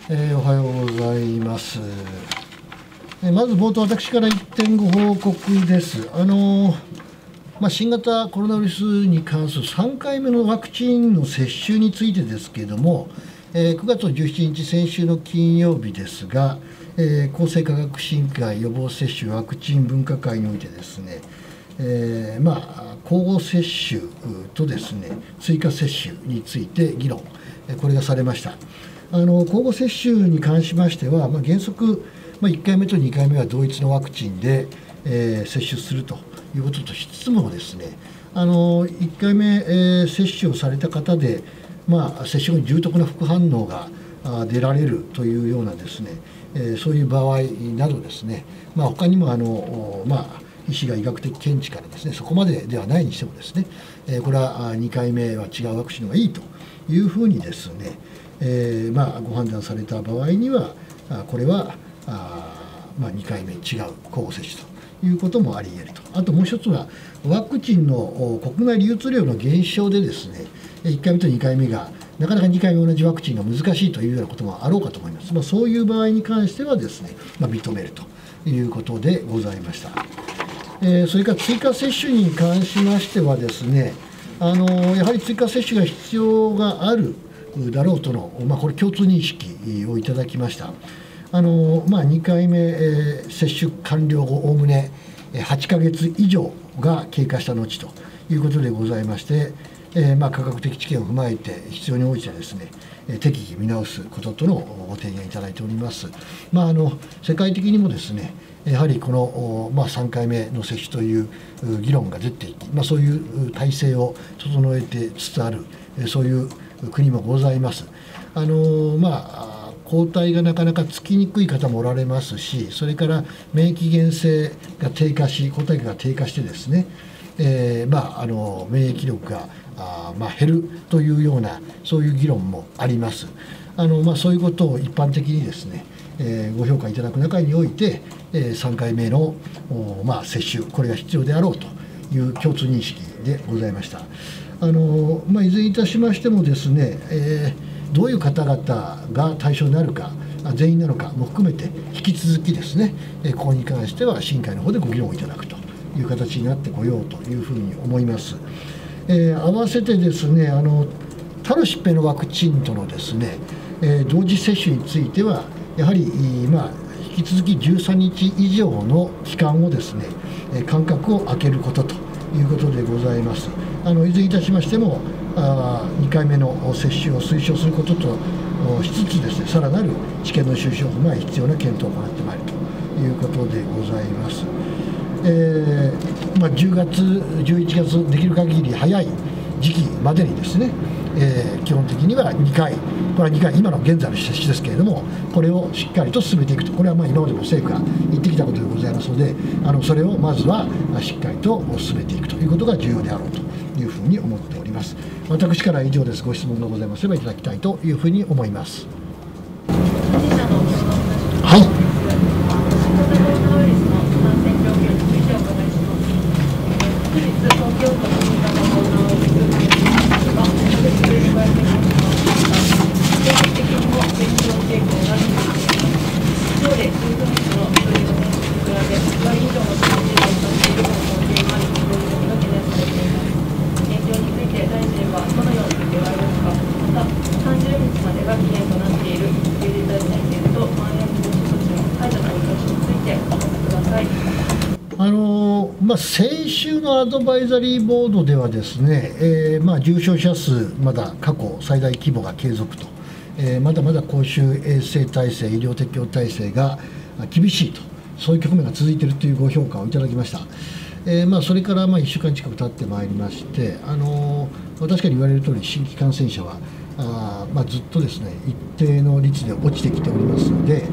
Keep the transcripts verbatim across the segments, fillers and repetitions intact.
えー、おはようございます。えー、まず冒頭、私からいってんご報告です。あのーまあ、新型コロナウイルスに関するさんかいめのワクチンの接種についてですけれども、えー、くがつじゅうしちにち、先週の金曜日ですが、えー、厚生科学審議会予防接種ワクチン分科会においてですね、えーまあ、交互接種とですね、追加接種について議論、これがされました。あの交互接種に関しましては、まあ、原則、まあ、いっかいめとにかいめは同一のワクチンで、えー、接種するということとしつつもですね、あのいっかいめ、えー、接種をされた方で、まあ、接種後に重篤な副反応が出られるというようなですね、えー、そういう場合などですね、まあ、他にもあの、まあ、医師が医学的見地からですね、そこまでではないにしてもですね、えー、これはにかいめは違うワクチンの方がいいというふうにですね、えーまあ、ご判断された場合には、これはあ、まあ、にかいめ違う交互接種ということもあり得ると。あともう一つは、ワクチンの国内流通量の減少でですね、いっかいめとにかいめがなかなかにかいめ同じワクチンが難しいというようなこともあろうかと思います。まあ、そういう場合に関してはですね、まあ、認めるということでございました。えー、それから追加接種に関しましてはですね、あのやはり追加接種が必要があるだろうとの、まあ、これ共通認識をいただきました。あのまあ、にかいめ、えー、接種完了後おおむねはちかげついじょうが経過した後ということでございまして、えーまあ、科学的知見を踏まえて必要に応じてですね、適宜見直すこととのご提言いただいております。まあ、あの世界的にもですね、やはりこの、まあ、さんかいめの接種という議論が出ていき、まあ、そういう体制を整えてつつある、そういう国もございます。あのまあ、抗体がなかなかつきにくい方もおられますし、それから免疫原性が低下し、抗体価が低下してですね、えーまあ、あの免疫力があ、まあ、減るというような、そういう議論もあります。あのまあ、そういうことを一般的にですね、えー、ご評価いただく中において、えー、さんかいめの、まあ、接種、これが必要であろうという共通認識でございました。あのまあ、いずれにいたしましてもですね、えー、どういう方々が対象になるか、全員なのかも含めて、引き続きですね、ここに関しては審議会の方でご議論いただくという形になってこようというふうに思います。えー、合わせてですね、あの他の疾病のワクチンとのですね、えー、同時接種については、やはり、まあ、引き続きじゅうさんにちいじょうの期間をですね、間隔を空けることということでございます。あのいずれにいたしましても、あにかいめの接種を推奨することとしつつですね、さらなる知見の収集を踏まえ、必要な検討を行ってまいるということでございます。えーまあ、じゅうがつ、じゅういちがつ、できる限り早い時期までにですね、えー、基本的にはにかい、これはにかい、今の現在の接種ですけれども、これをしっかりと進めていくと、これはまあ今までも政府が言ってきたことでございますので、あのそれをまずはしっかりと進めていくということが重要であろうというふうに思っております。私からは以上です。ご質問がございませればいただきたいというふうに思います。はい。あのまあ、先週のアドバイザリーボードではですね、えーまあ、重症者数、まだ過去最大規模が継続と、えー、まだまだ公衆衛生体制、医療提供体制が厳しいと、そういう局面が続いているというご評価をいただきました。えーまあ、それからまあいっしゅうかん近く経ってまいりまして、あのまあ、確かに言われるとおり、新規感染者はあ、まあ、ずっとですね、一定の率で落ちてきておりますので、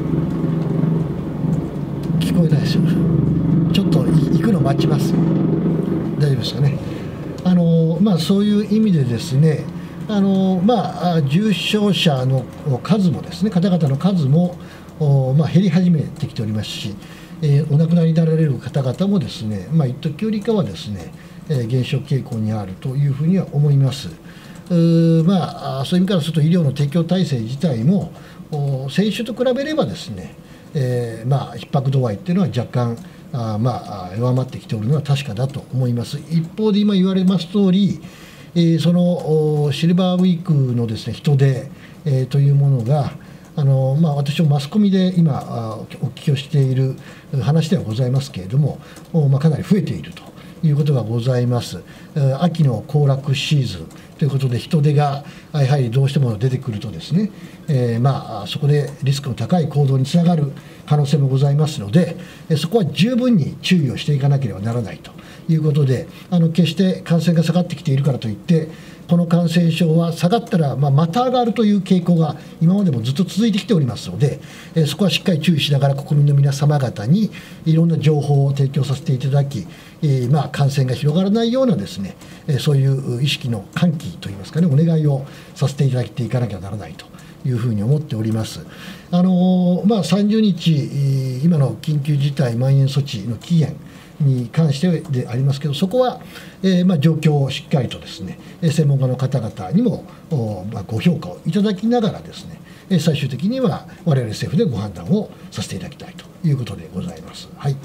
聞こえないですよ。ちょっと行くの待ちます。大丈夫ですかね。あのまあ、そういう意味でですね、あのまあ、重症者の数もですね、方々の数も、まあ、減り始めてきておりますし、えー、お亡くなりになられる方々もですね、まあ、一時よりかはですね、えー、減少傾向にあるというふうには思います。うまあ、そういう意味からすると医療の提供体制自体も先週と比べればですね、えー、まあ逼迫度合いっていうのは若干あまあ弱まってきておるのは確かだと思います。一方で今言われます通り、えー、そのシルバーウィークのですね人出、えー、というものがあのまあ、私もマスコミで今お聞きをしている話ではございますけれども、まあ、かなり増えているということがございます。秋の行楽シーズンということで人出がやはりどうしても出てくるとですね、えー、まあそこでリスクの高い行動につながる可能性もございますので、そこは十分に注意をしていかなければならないということで、あの決して感染が下がってきているからといってこの感染症は下がったら、まあ、また上がるという傾向が今までもずっと続いてきておりますので、えー、そこはしっかり注意しながら国民の皆様方にいろんな情報を提供させていただき、えーまあ、感染が広がらないようなですね、えー、そういう意識の喚起といいますかね、お願いをさせていただいていかなきゃならないというふうに思っております。あのーまあ、さんじゅうにち、今の緊急事態まん延措置の期限に関してでありますけど、そこは、えーまあ、状況をしっかりとですね、専門家の方々にも、まあ、ご評価をいただきながらですね、最終的には我々政府でご判断をさせていただきたいということでございます。はい。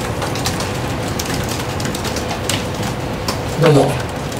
どうぞ。どうぞ。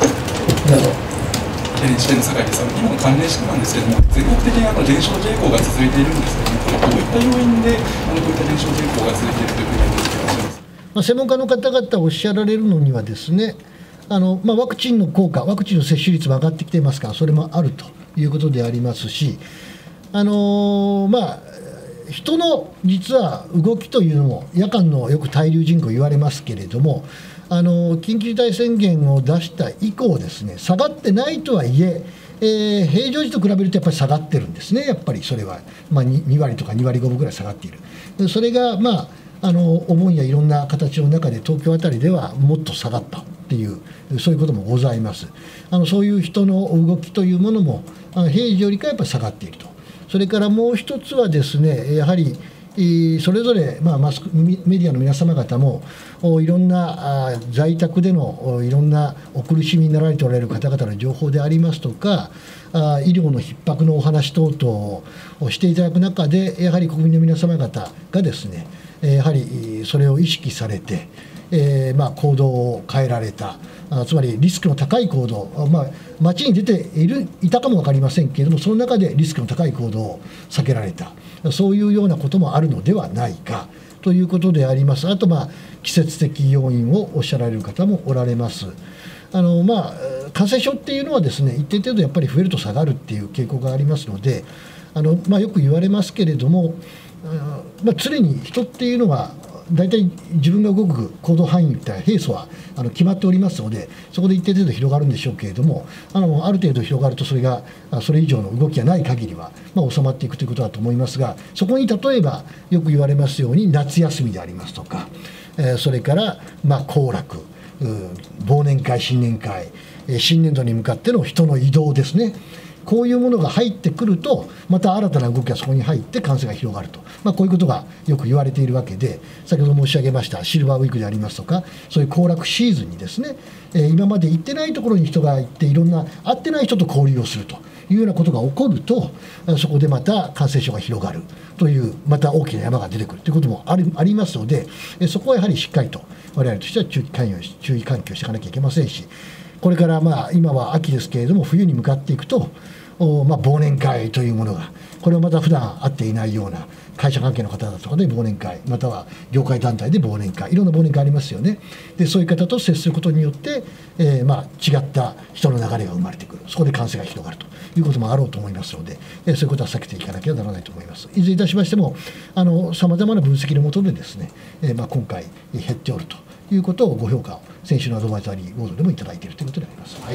エヌエイチケー の酒井です。今の関連式なんですけれども、全国的にあの減少傾向が続いているんですけれども、これどういった要因であのこういった減少傾向が続いているというふうに思っていらっしゃいますか。 まあ、専門家の方々おっしゃられるのにはですね、あのまあ、ワクチンの効果、ワクチンの接種率も上がってきていますから、それもあるということでありますし、あのー、まあ、人の実は動きというのも、夜間のよく滞留人口言われますけれども、あの緊急事態宣言を出した以降ですね、下がってないとはいえ、えー、平常時と比べるとやっぱり下がってるんですね、やっぱりそれは、まあ、に, に割とかに割ごぶぐらい下がっている。でそれが、まあ、あのお盆やいろんな形の中で東京あたりではもっと下がったっていう、そういうこともございます。あのそういう人の動きというものも平時よりかやっぱり下がっていると。それからもう一つはですね、やはりそれぞれ、まあ、マスクメディアの皆様方もいろんな在宅でのいろんなお苦しみになられておられる方々の情報でありますとか、医療の逼迫のお話等々をしていただく中で、やはり国民の皆様方がですね、やはりそれを意識されて、えーまあ、行動を変えられた、あつまりリスクの高い行動、まあ、街に出ているいたかも分かりませんけれども、その中でリスクの高い行動を避けられた、そういうようなこともあるのではないかということであります。あと、まあ、季節的要因をおっしゃられる方もおられます。あのまあ、感染症っていうのはですね、一定程度やっぱり増えると下がるっていう傾向がありますので、あの、まあ、よく言われますけれども、まあ、常に人っていうのは大体自分が動く行動範囲みたいな平素はあの決まっておりますので、そこで一定程度広がるんでしょうけれども、あのある程度広がるとそれがそれ以上の動きがない限りは、まあ、収まっていくということだと思いますが、そこに例えばよく言われますように夏休みでありますとか、えー、それからまあ行楽、忘年会、新年会、新年度に向かっての人の移動ですね、こういうものが入ってくると、また新たな動きがそこに入って感染が広がると、まあ、こういうことがよく言われているわけで、先ほど申し上げましたシルバーウィークでありますとか、そういう行楽シーズンにですね、えー、今まで行ってないところに人が行って、いろんな会ってない人と交流をするというようなことが起こると、そこでまた感染症が広がるという、また大きな山が出てくるということもあるありますので、そこはやはりしっかりと我々としては注意喚起注意喚起をしていかなきゃいけませんし、これからまあ今は秋ですけれども、冬に向かっていくと、まあ、忘年会というものが、これはまた普段会っていないような会社関係の方だとかで忘年会、または業界団体で忘年会、いろんな忘年会ありますよね。でそういう方と接することによって、えー、まあ違った人の流れが生まれてくる、そこで感染が広がるということもあろうと思いますので、えー、そういうことは避けていかなければならないと思います。いずれいたしましても、さまざまな分析のもとでですね、えー、まあ今回減っておるということをご評価を先週のアドバイザリーボードでもいただいているということであります。はい、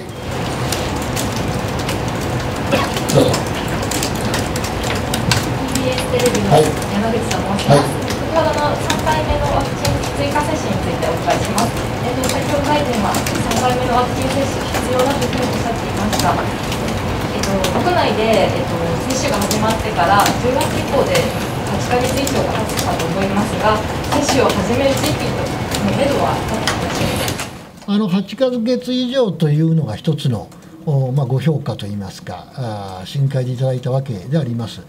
どうぞ。ティービーエス テレビの山口と申します。はい、先ほどのさんかいめのワクチン追加接種についてお伺いします。えっと、先ほど大臣はさんかいめのワクチン接種必要だというふうにおっしゃっていました。えっと、国内で、えっと、接種が始まってからじゅうがつ以降ではちかげつ以上が経つかと思いますが、接種を始める時期のめどは立っていらっしゃいますか。 あのはちかげつ以上というのが一つのまあ、ご評価といいますか、あ深海でいただいたわけであります。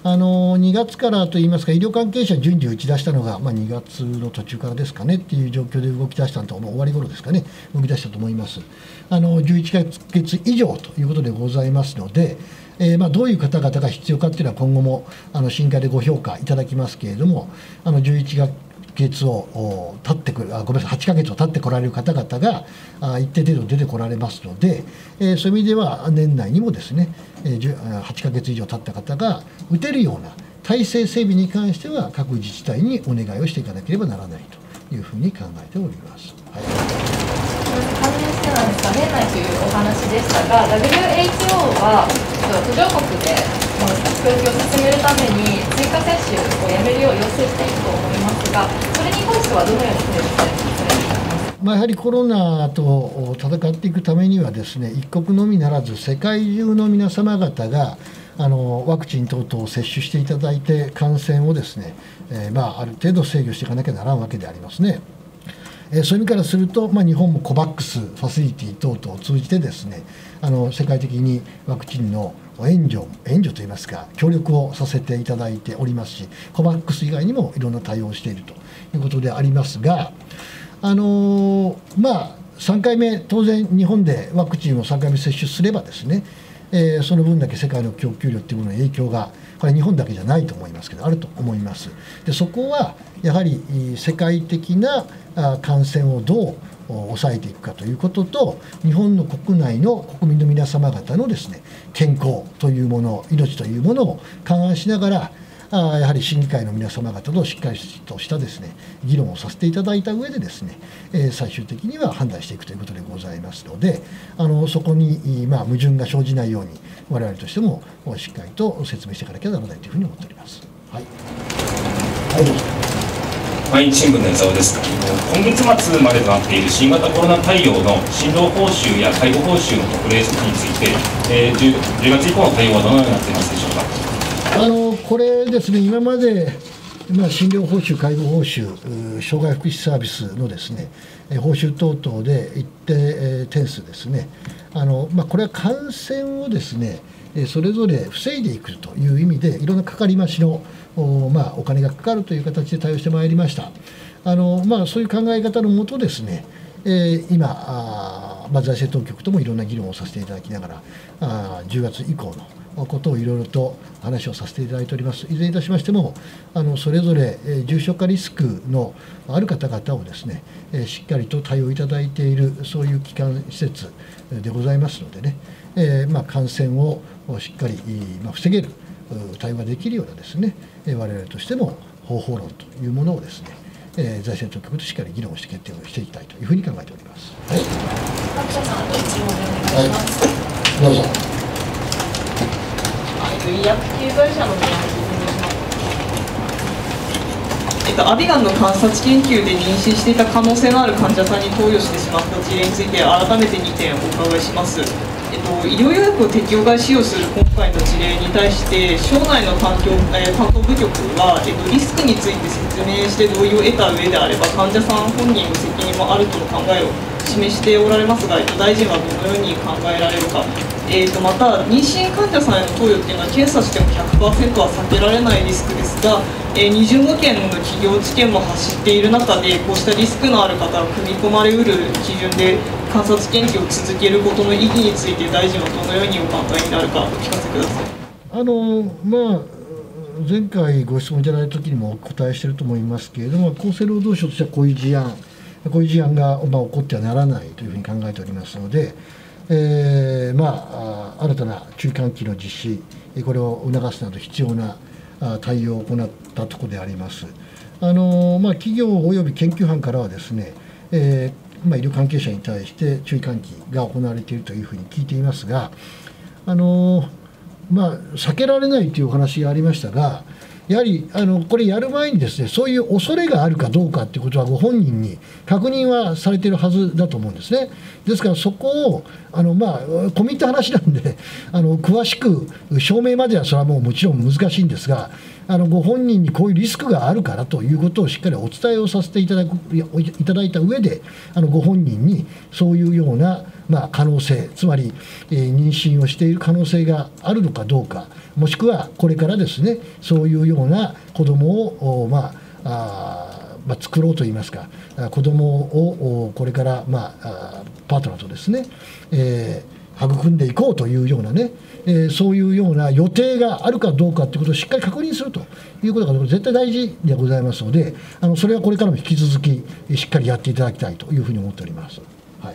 あのにがつからといいますか、医療関係者順次打ち出したのが、まあ、にがつの途中からですかねっていう状況で動き出したのと、もう終わり頃ですかね、動き出したと思います。あのじゅういっかげつ以上ということでございますので、えーまあ、どういう方々が必要かっていうのは、今後もあの審議会でご評価いただきますけれども、あのじゅういちがつを経ってくる、あごめんなさい、はちかげつを経ってこられる方々があ一定程度出てこられますので、えー、そういう意味では年内にもですね、えー、はちかげつ以上経った方が打てるような体制整備に関しては、各自治体にお願いをしていかなければならないというふうに考えております。はい、 関連してなんですが、年内というお話でしたが、ダブリューエイチオー は途上国で教育を進めるために追加接種をやめるよう要請していると思いますが、それに関してはどのように整理されていますか。 まあ、やはりコロナと戦っていくためにはですね、一国のみならず世界中の皆様方があのワクチン等々を接種していただいて、感染をですね、えー、まあある程度制御していかなきゃならんわけでありますね。えー、そういう意味からすると、まあ、日本もコバックスファシリティ等々を通じてですね、あの世界的にワクチンの援助、援助といいますか、協力をさせていただいておりますし、コバックス以外にもいろんな対応をしているということでありますが、あのー、まあ、さんかいめ、当然、日本でワクチンをさんかいめ接種すればですね、えー、その分だけ世界の供給量というものの影響が、これは日本だけじゃないと思いますけど、あると思います。で、そこはやはり世界的な感染をどう抑えていくかということと、日本の国内の国民の皆様方のですね、健康というもの、命というものを勘案しながら、あやはり審議会の皆様方としっかりとしたですね、議論をさせていただいた上でですね、えー、最終的には判断していくということでございますので、あのそこに、まあ、矛盾が生じないように、我々としてもしっかりと説明していかなきゃならないというふうに思っております。はい。はい、 毎日新聞の江澤です。今月末までとなっている新型コロナ対応の診療報酬や介護報酬の特例措置について、えー、じゅうがつ以降の対応はどのようになっていますでしょうか。 あのこれですね、今まで、まあ、診療報酬、介護報酬、障害福祉サービスのですね、報酬等々で一定点数ですね、あのまあ、これは感染をですね、それぞれ防いでいくという意味で、いろんなかかりましの お,、まあ、お金がかかるという形で対応してまいりました。あのまあ、そういう考え方のもとですね、えー、今あ、まあ、財政当局ともいろんな議論をさせていただきながら、あじゅうがつ以降のことをいろいろと話をさせていただいております。いずれにいたしましても、あのそれぞれ重症化リスクのある方々をですね、しっかりと対応いただいている、そういう機関施設でございますのでね、えーまあ、感染をしっかり、まあ、防げる対応ができるようなですね、我々としても方法論というものをですね、えー、財政当局としっかり議論をして決定をしていきたいというふうに考えております。はい。はい、どうぞ。 医薬系会社の宮本えっと、アビガンの観察研究で妊娠していた可能性のある患者さんに投与してしまった事例について改めてにてんお伺いします。えっと、医療予約を適用外使用する今回の事例に対して省内の担当、えー、担当部局は、えっと、リスクについて説明して同意を得た上であれば患者さん本人の責任もあるとの考えを示しておられますが、えっと、大臣はどのように考えられるか。えー、とまた、妊娠患者さんへの投与っていうのは検査しても ひゃくパーセント は避けられないリスクですが、えー、にじゅうごけんの企業治験も走っている中で、こうしたリスクのある方が組み込まれうる基準で観察研究を続けることの意義について、大臣はどのようにお考えになるか、お聞かせください。 あのまあ前回ご質問いただいたときにもお答えしていると思いますけれども、厚生労働省としてはこういう事案、こういう事案が、まあ、起こってはならないというふうに考えておりますので、えーまあ、新たな注意喚起の実施、これを促すなど必要な対応を行ったところであります。あのまあ、企業および研究班からはですね、えーまあ、医療関係者に対して注意喚起が行われているというふうに聞いていますが、あのまあ、避けられないというお話がありましたが、やはりあのこれやる前にですね、そういう恐れがあるかどうかということはご本人に確認はされているはずだと思うんですね。ですからそこをあの、まあ、込み入った話なんで、あの詳しく証明まではそれはもうもちろん難しいんですが、 あのご本人にこういうリスクがあるからということをしっかりお伝えをさせていただくいただいた上で、あのご本人にそういうような、まあ、可能性、つまり、えー、妊娠をしている可能性があるのかどうか、もしくはこれからですね、そういうような子どもを、まああまあ、作ろうといいますか、子どもをこれから、まあ、パートナーとですね、えー、育んでいこうというようなね、えー、そういうような予定があるかどうかということをしっかり確認するということが絶対大事でございますので、あのそれはこれからも引き続きしっかりやっていただきたいというふうに思っております。はい、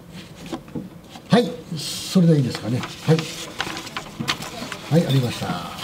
はい、それでいいですかね。はい、はい、ありました。